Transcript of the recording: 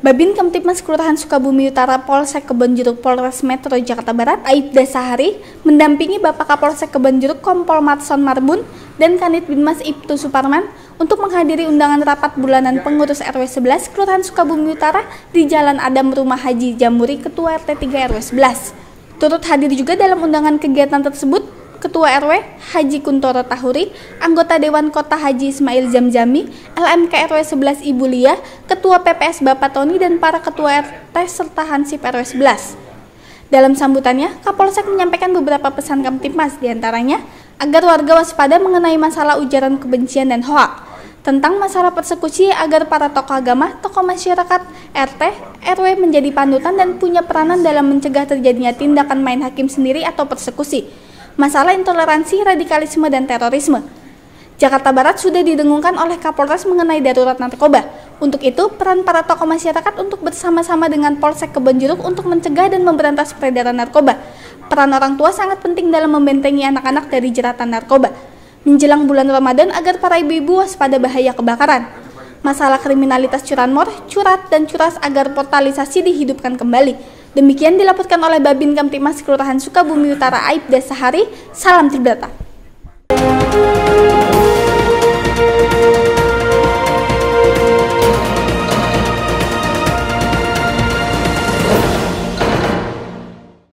Babin Kamtibmas Kelurahan Sukabumi Utara Polsek Kebonjeruk Polres Metro Jakarta Barat Aibda Sahari mendampingi Bapak Kapolsek Kebonjeruk Kompol Matson Marbun dan Kanit Binmas Ibtu Suparman untuk menghadiri undangan rapat bulanan pengurus RW 11 Kelurahan Sukabumi Utara di Jalan Adam Rumah Haji Jamuri Ketua RT 3 RW 11. Turut hadir juga dalam undangan kegiatan tersebut Ketua RW Haji Kuntoro Tahuri, Anggota Dewan Kota Haji Ismail Zamzami, LMK RW 11 Ibu Lia, Ketua PPS Bapak Tony dan para Ketua RT serta Hansip RW 11. Dalam sambutannya, Kapolsek menyampaikan beberapa pesan Kamtibmas, diantaranya agar warga waspada mengenai masalah ujaran kebencian dan hoak, tentang masalah persekusi agar para tokoh agama, tokoh masyarakat, RT, RW menjadi panutan dan punya peranan dalam mencegah terjadinya tindakan main hakim sendiri atau persekusi, masalah intoleransi, radikalisme, dan terorisme. Jakarta Barat sudah didengungkan oleh Kapolres mengenai darurat narkoba. Untuk itu, peran para tokoh masyarakat untuk bersama-sama dengan Polsek Kebonjeruk untuk mencegah dan memberantas peredaran narkoba. Peran orang tua sangat penting dalam membentengi anak-anak dari jeratan narkoba. Menjelang bulan Ramadan agar para ibu-ibu waspada bahaya kebakaran. Masalah kriminalitas curanmor, curat, dan curas agar portalisasi dihidupkan kembali. Demikian dilaporkan oleh Babin Kamtibmas Kelurahan Sukabumi Utara Aibda Sahari. Salam Tribrata.